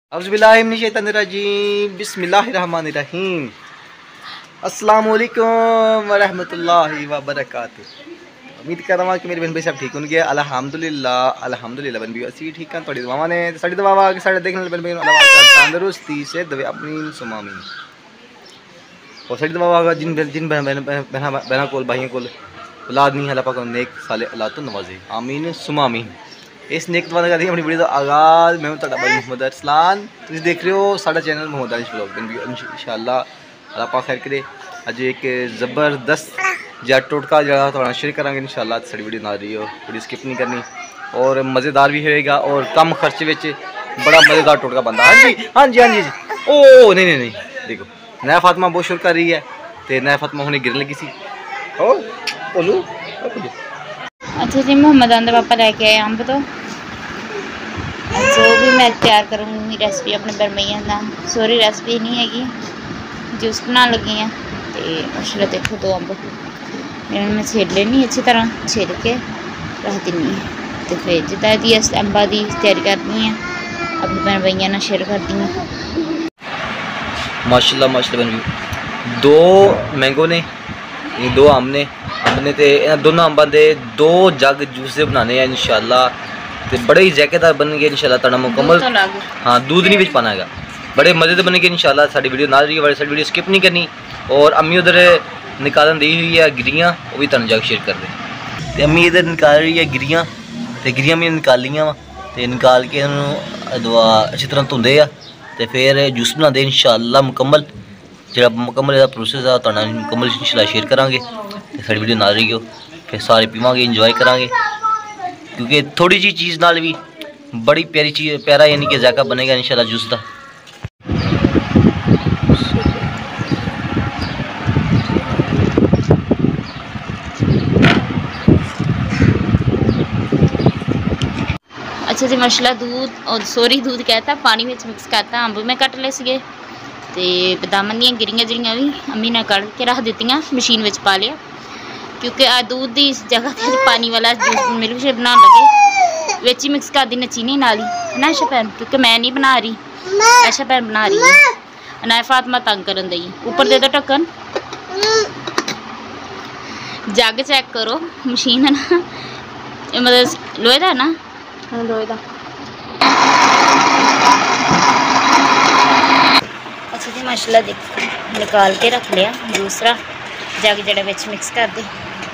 औज़ुबिल्लाहिमिनश्शैतानिर्रजीम बिस्मिल्लाहिर्रहमानिर्रहीम। अस्सलाम वालेकुम वरहमतुल्लाहि वबरकातुहू। उम्मीद कर रहा हूँ कि मेरे बहन भाई सब ठीक होंगे। अल्हम्दुलिल्लाह अल्हम्दुलिल्लाह बहन भाई असी ठीक हैं। थोड़ी दुआवां ने साड़ी दुआवां कि साढ़े देखने वाले बहन भाई तंदुरुस्ती से दवे अपनी सुमामी और साड़ी दुआवां जिन जिन बहना कोल भाइयों कोल औलाद नहीं अल्लाह पाक नेक साले औलाद तो नवाजे आमीन सुमा आमीन। इस नेक दुआ करती अपनी वीडियो का आगाज़ मैं तुहाडा भाई मोहम्मद अरसलान। तुसीं देख रहे हो साडा चैनल मोहम्मद अरश व्लॉग। इंशाअल्लाह अल्लाह पाक खैर करे। अज एक ज़बरदस्त जा टोटका जरा थोड़ा शेयर करांगे इंशाअल्लाह। साडी वीडियो ना रही हो, वीडियो स्किप नहीं करनी और मज़ेदार भी होएगा और कम खर्चे में बड़ा मज़ेदार टोटका बनता। हाँ जी हाँ जी हाँ जी ओ नहीं नहीं नहीं देखो नया फातिमा बहुत शुरू कर रही है तो नया फातिमा होने गिरन लगी सी। ओ बोलू अच्छा जी मोहम्मद आंदा पापा लेके आए अंब तो जो भी मैं तैयार करूँगी रेसिपी अपने बरमैया का सॉरी रेसिपी नहीं हैगी जूस बना लगी हैं तो उसले देखो दो अंब मैं छेड़ लेनी अच्छी तरह छेड़ के रख देनी है तो फिर जिदा दी अंबा की तैयारी करनी है अपनी बरमैया ना शेयर कर दी है। माशाल्लाह माशाल्लाह बन दो मैंगो ने दो आम ने तो दोनों अंबा के दो जग जूस बनाने हैं इंशाअल्लाह। तो बड़े ही जैकेदार बन गए इंशाअल्लाह तुहाडा मुकम्मल। हाँ दूध नहीं बिच पाना है बड़े मज़े से बन गए इंशाअल्लाह। साडी वीडियो ना रही साडी वीडियो स्किप नहीं करनी और अम्मी उधर निकालन दी हुई है गिरियाँ वो भी तुहानू जग शेयर कर दे। अम्मी इधर निकाल रही है गिरियाँ तो गिरियाँ मैं निकाल लियाँ तो निकाल के दुआ अच्छी तरह धोंदे आ तो फिर जूस बनाते इंशाअल्लाह मुकम्मल। जो मुकम्मल प्रोसेस है तुहाडे नाल मुकम्मल इंशाअल्लाह शेयर करांगे तो साडी वीडियो ना रही हो फिर सारे पीवांगे इंजॉय करांगे क्योंकि थोड़ी जी चीज़ नाल भी बड़ी प्यारी चीज़ प्यारा यानी कि जायका बनेगा इंशाअल्लाह जूस का। अच्छा जी माशाल्लाह दूध और सॉरी दूध कहता पानी में मिक्स करता अंब में कट ले सके तो बदाम दी गिरियाँ जड़ियाँ भी अम्मी ने कड़ के रख दित्तियां मशीन में पा लिया क्योंकि आ दूध की जगह पर पानी वाला मिल्क शेक बना लगे विच ही मिक्स कर दी चीनी नाल ही ना आशा भैन क्योंकि मैं नहीं बना रही आशा भैन बना रही है ना फातिमा तंग करन दी ऊपर दे दो ढक्कन जग चेक करो मशीन है ना मतलब लोहे का है ना लोहे का। अच्छा जी माशाल्लाह देखो निकाल के रख लिया दूसरा जग जड़ा विच मिक्स कर दे।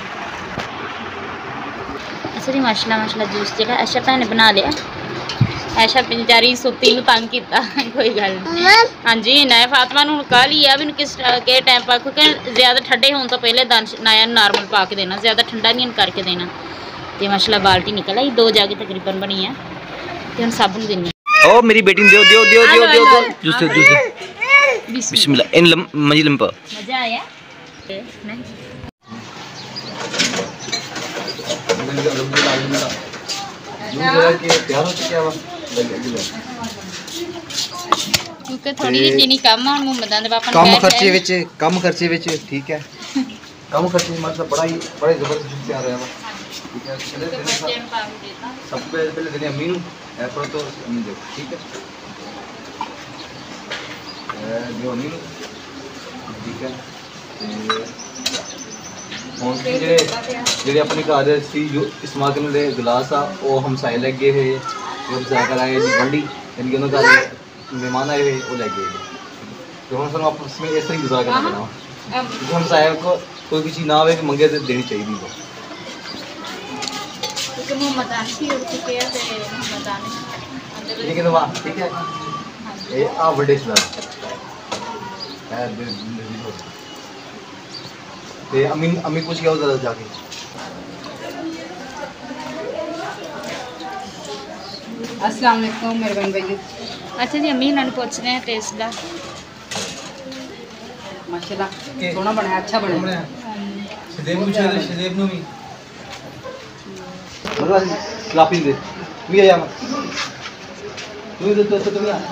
अच्छा जी माशाल्लाह माशाल्लाह जूस जो आशा भैन ने बना लिया आशा बेचारी सुत्ती नूं तंग किया कोई गल नहीं। हाँ जी नया फातिमा नूं कह लिया भी किस के टाइम पा क्योंकि ज़्यादा ठंडे होने तो पहले दानिश नया नॉर्मल पा के देना ज़्यादा ठंडा नहीं करके देना तो माशाल्लाह बाल्टी निकल आई दो जग तकरीबन बनी है तो हम सब नूं देनी। ओ मेरी बेटी दियो दियो दियो दियो दियो जूस जूस बिस्मिल्लाह इन मजी लंपा मजा आया क्योंकि थोड़ी जी चीनी कम है मोहम्मद दे पापा ने कम खर्चे विच ठीक है कम खर्चे मतलब बड़ा जबरदस्त तैयार है ठीक है। सबसे पहले देने अम्मी नूं एप्पल तो अम्मी दो ठीक है जो अम्मी नूं ठीक है जेडे अपने घर सी जो इस्तेमाल करने दे गिलास आ वो हमसाए लगे हुए जो हमसाया कराए गंढी यानी कि उन्होंने घर मेहमान आए हुए वो लगे तो हम सर आपस में इस तरह गुजारा करना पड़ा क्योंकि हमसाया को कोई भी चीज़ ना आए कि मंगे तो देनी चाहिए वो ठीक है वाह ठीक है ये आ बड़े ते अम्मी पूछ के आओ जरा जाके। अस्सलाम वालेकुम मेरे बहन भाई। अच्छा जी अम्मी इन्होंने पूछने हैं टेस्ट का माशाल्लाह सोना बनाया अच्छा बनाया शदेब पूछे तो शदेब नु भी मतलब काफी दे भी आया तू तो तुम आ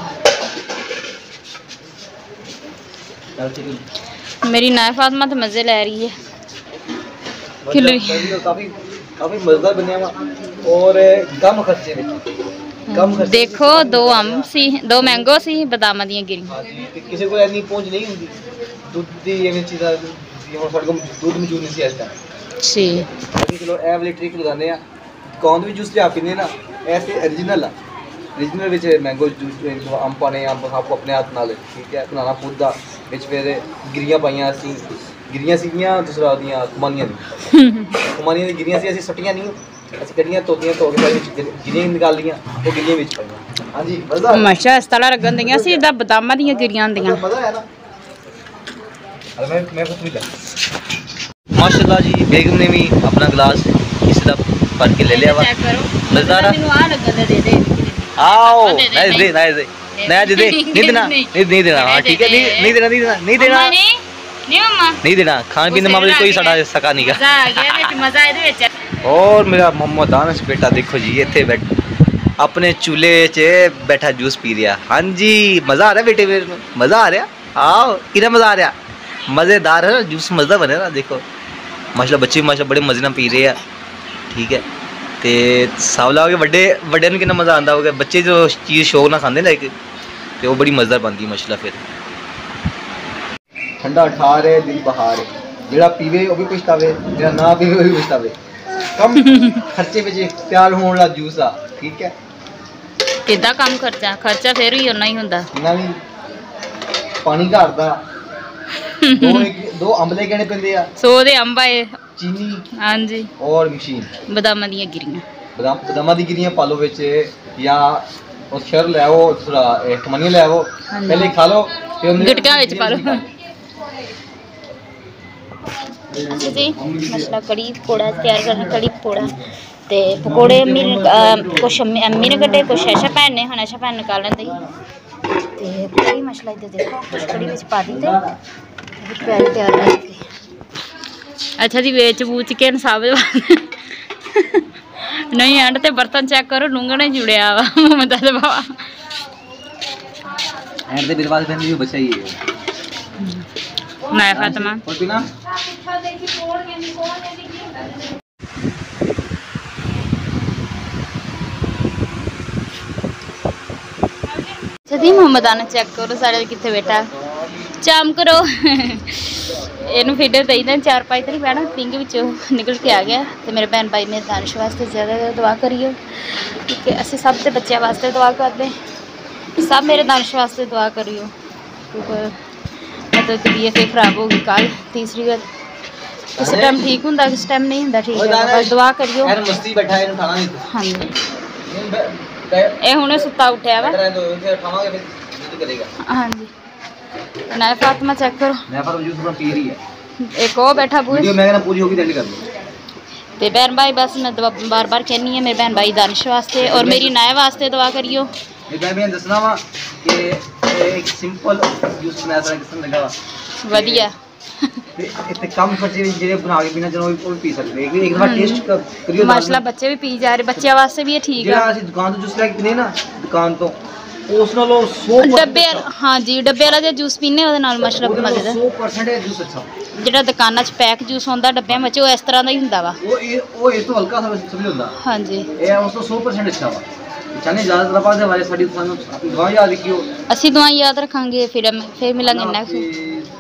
चल ठीक है। मेरी नया फातिमा तो मज़े ले रही है खिल रही काफ़ी काफ़ी मज़ेदार बने और कम खर्चे में कम खर्चे देखो 2 अंब सी 2 मैंगो सी बदामां दियां गिरियां। हाँ जी ते किसी को इतनी पहुंच नहीं होंगी दुध दी एवें चीज़ां जिवें साडे कोल दुध मौजूद नहीं सी इस टाइम जी अभी चलो ए वाली ट्रिक लगाने आ दुकान भी जूस लिया पीने ना ऐसे ओरिजिनल आ ओरिजिनल विच मैंगो जूस अंब पाने अंब आपको अपने हाथ नाल ठीक है बनाना खुद दा विच फिर गिरियां पाइयां असीं गिरियां सीगियां दूसरा दियां कुमानियां दी गिरियां सी असीं सट्टियां नहीं ਅਸੀਂ ਕੱਢੀਆਂ ਤੋਤੀਆਂ ਧੋ ਕੇ ਵਿੱਚ ਗਿਰੀਆਂ ਨਿਕਾਲ ਲੀਆਂ ਉਹ ਗਿਰੀਆਂ ਵਿੱਚ ਪਾਈਆਂ ਹਾਂਜੀ ਮਜ਼ਾ ਮਸ਼ਾ ਇਸ ਤਰ੍ਹਾਂ ਲੱਗਣ ਦੀਆਂ ਸੀ ਜਿੱਦਾਂ ਬਦਾਮਾਂ ਦੀਆਂ ਗਿਰੀਆਂ ਹੁੰਦੀਆਂ ਮਜ਼ਾ ਆਇਆ ਨਾ मैं कुछ भी माशाल्लाह जी बेगम ने भी अपना गिलास इस तरह भर के ले लिया वा चेक करो मज़ेदार ਮੈਨੂੰ ਆ ਲੱਗਣ ਦੇ आओ नहीं दे नहीं दे नहीं देना नहीं देना हाँ ठीक है नहीं देना नहीं देना नहीं मम्मा नहीं देना खाने पीने मामले कोई साडा सका नहीं मजा आ गया ਵਿੱਚ ਮਜ਼ਾ ਇਹਦੇ ਵਿੱਚ और मेरा मोहम्मद दानिश बेटा देखो जी इतने बैठ अपने चूल्हे च बैठा जूस पी रहा हाँ जी मज़ा आ रहा बेटे मेरे मज़ा आ रहा आओ कि मज़ा आ रहा मज़ेदार है जूस मज़ा बने ना देखो माशाल्लाह बच्चे माशाल्लाह बड़े मज़े नाल पी रहे हैं ठीक है तो सावला हो गए वड्डे कितना मज़ा आता होगा बच्चे जो चीज़ शौक ना खाते ना एक तो वो बड़ी मज़ेदार बनती है माशाल्लाह फिर ठंडा ठार है दिल बहार है जेड़ा पीवे वो भी पछतावे जेड़ा ना पीवे वो भी पछतावे कम खर्चे में ਤਿਆਰ ਹੋਣ ਵਾਲਾ ਜੂਸ ਆ ਠੀਕ ਹੈ ਕਿੱਦਾਂ ਕੰਮ ਖਰਚਾ ਫਿਰ ਵੀ ਉਨਾ ਹੀ ਹੁੰਦਾ ਨਾ ਵੀ ਪਾਣੀ ਘਰ ਦਾ ਦੋ ਅੰਬ ਲੈ ਕੇ ਆਣੇ ਪੈਂਦੇ ਆ 100 ਦੇ ਅੰਬ ਆਏ ਚੀਨੀ ਹਾਂਜੀ ਔਰ ਮਸ਼ੀਨ ਬਦਾਮਾਂ ਦੀਆਂ ਗਿਰੀਆਂ ਬਦਾਮਾਂ ਦੀ ਗਿਰੀਆਂ ਪਾ ਲਓ ਵਿੱਚ ਜਾਂ ਉਹ ਸ਼ਰ ਲੈ ਆਓ ਥੋੜਾ ਕਮਨੀਆਂ ਲੈ ਆਓ ਪਹਿਲੇ ਖਾ ਲਓ ਫਿਰ ਗਿਟਕਾਂ ਵਿੱਚ ਪਾ ਲਓ अच्छा जी मसला कड़ी पकौड़ा तैयार करना कड़ी पकौड़ा तो पकौड़े अम्मी कुछ अम्मी ने कटे कुछ ऐशा भैन ने हम ऐशा भैन निकाल लेंगे तो कड़ी मसला इधर देखो कुछ कड़ी में पा दी प्यारी तैयार करके अच्छा जी बेच बूच के साब नहीं एंड ते बर्तन चेक करो लूंगा ने जुड़िया वा मता दबा एंड ते मेरे पास बहन भी बचा ही है मैं फातिमा और बिना जदी मोहम्मद आना चेक करो सारे कितने बेटा चाम करो ਇਹਨੂੰ ਫੀਡਰ ਦੇਈਦਾ 4-5 ਦਿਨ ਪਹਿਲਾਂ ਪਿੰਗ ਵਿੱਚੋਂ ਨਿਕਲ ਕੇ ਆ ਗਿਆ ਤੇ ਮੇਰੇ ਭੈਣ ਭਾਈ ਨੇ ਦਾਨਿਸ਼ ਵਾਸਤੇ ਜ਼ਿਆਦਾ ਦੁਆ ਕਰਿਓ ਕਿ ਅਸੀਂ ਸਭ ਦੇ ਬੱਚਿਆਂ ਵਾਸਤੇ ਦੁਆ ਕਰਦੇ ਸਭ ਮੇਰੇ ਦਾਨਿਸ਼ ਵਾਸਤੇ ਦੁਆ ਕਰਿਓ ਕਿਉਂਕਿ तो तबीयत फिर खराब होगी कल तीसरी बार किस टाइम ठीक होंगे किस टाइम नहीं होंगे ठीक है बस दुआ करियो हाँ जी ये हुणे सुता उठा वा हाँ जी ना फातिमा चेक करो एक और बैठा पूरी ते बहन भाई बस मैं बार बार कहनी है मेरे बहन भाई दानिश वास्ते और मेरी नाय वास्ते दुआ करियो दसना वा कि एक सिंपल जूस बनाया था किस लगा वधिया इतने कम खर्चे में जेरे बना के पीना चाहो वो भी पी सकते हैं एक बार टेस्ट करियो माशाल्लाह बच्चे भी पी जा रहे बच्चों वास्ते भी ये ठीक है ਅਸੀਂ ਦੁਕਾਨ ਤੋਂ ਜੂਸ ਲੈ ਕੇ ਪੀਨੇ ਨਾ ਦੁਕਾਨ ਤੋਂ ਉਸ ਨਾਲੋਂ 100% ਡੱਬੇ ਹਾਂ ਜੀ ਡੱਬੇ ਵਾਲਾ ਜੇ ਜੂਸ ਪੀਨੇ ਉਹਦੇ ਨਾਲ ਮਾਸ਼ਾਅੱਲਾ ਮਜ਼ੇਦਾਰ 100% ਜੂਸ ਅੱਛਾ ਜਿਹੜਾ ਦੁਕਾਨਾਂ 'ਚ ਪੈਕ ਜੂਸ ਹੁੰਦਾ ਡੱਬਿਆਂ ਵਿੱਚ ਉਹ ਇਸ ਤਰ੍ਹਾਂ ਦਾ ਹੀ ਹੁੰਦਾ ਵਾ ਉਹ ਇਹ ਤੋਂ ਹਲਕਾ ਸਮਝ ਹੁੰਦਾ ਹਾਂਜੀ ਇਹ ਉਸ ਤੋਂ 100% ਅੱਛਾ ਵਾ ਚਾਹਨੇ ਜ਼ਿਆਦਾ ਤਰ੍ਹਾਂ ਬਾਅਦ ਵਾਲੇ ਸਾਡੀ ਸਾਨੂੰ ਦਵਾਈ ਯਾਦ ਰੱਖਿਓ ਅਸੀਂ ਦਵਾਈ ਯਾਦ ਰੱਖਾਂਗੇ ਫਿਰ ਮਿਲਾਂਗੇ ਨੈਕਸਟ